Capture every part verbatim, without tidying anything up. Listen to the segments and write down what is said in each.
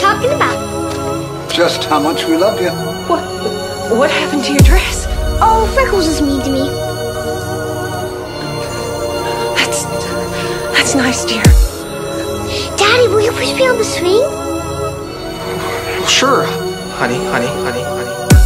talking about? Just how much we love you. What? What happened to your dress? Oh, Freckles is mean to me. That's... that's nice, dear. Daddy, will you please be on the swing? Sure, honey, honey, honey, honey.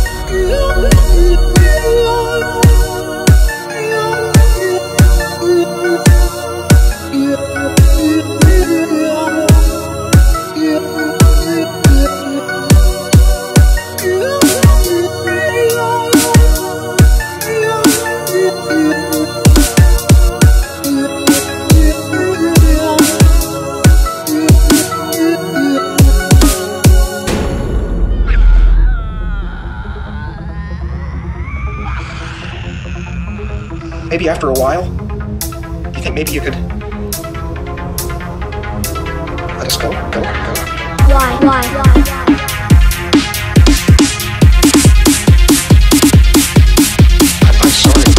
Maybe after a while, do you think maybe you could let us go, go, go? Why, why, why, why? I'm, I'm sorry.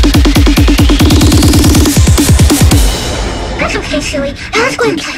That's okay, silly. Now let's go and play.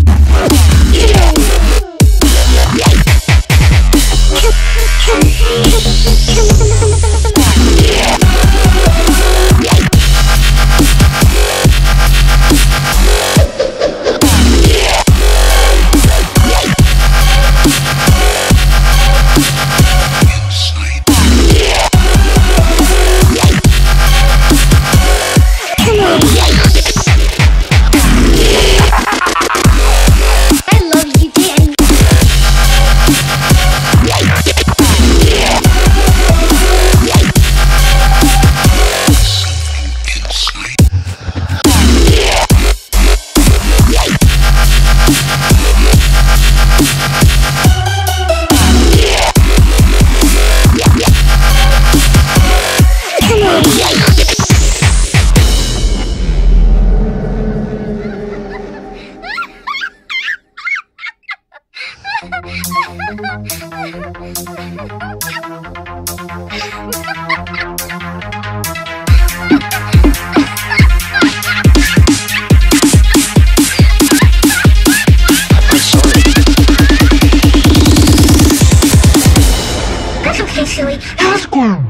That's okay, silly. Now let's go.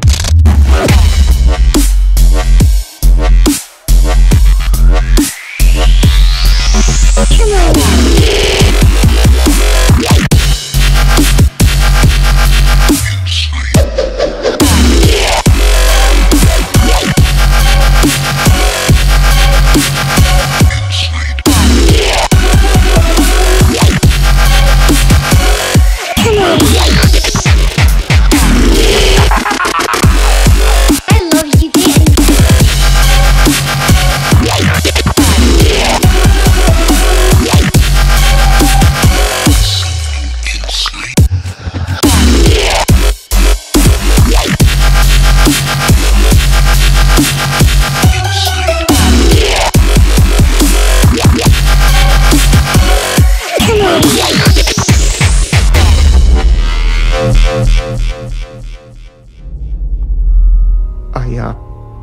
I, uh...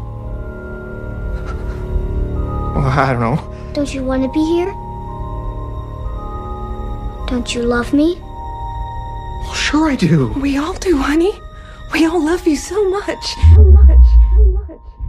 Well, I don't know. Don't you want to be here? Don't you love me? Well, sure I do. We all do, honey. We all love you so much. So much. So much.